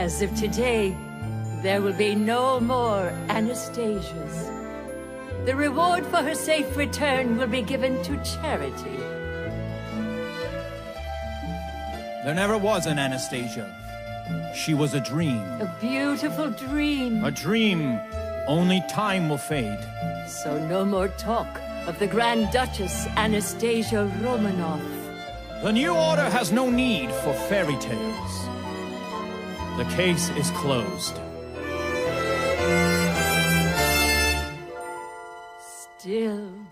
As of today, there will be no more Anastasias. The reward for her safe return will be given to charity. There never was an Anastasia. She was a dream. A beautiful dream. A dream only time will fade. So no more talk of the Grand Duchess Anastasia Romanov. The new order has no need for fairy tales. The case is closed. Still,